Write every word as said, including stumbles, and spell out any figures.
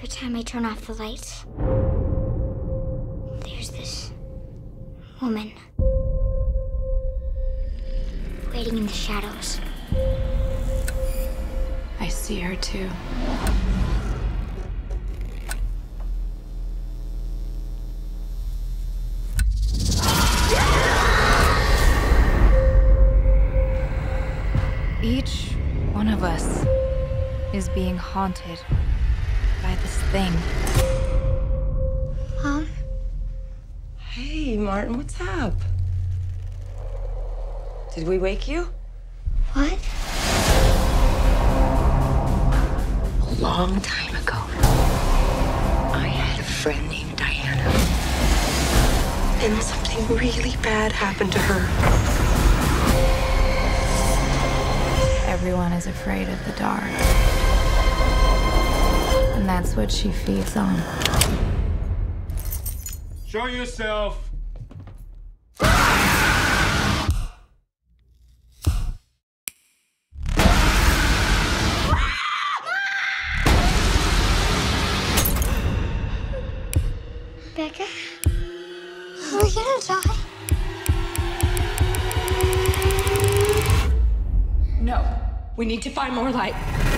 Every time I turn off the lights, there's this woman waiting in the shadows. I see her too. Each one of us is being haunted by this thing. Mom? Hey, Martin, what's up? Did we wake you? What? A long time ago, I had a friend named Diana. And something really bad happened to her. Everyone is afraid of the dark. And that's what she feeds on. Show yourself. Becca? Are we gonna die? No, we need to find more light.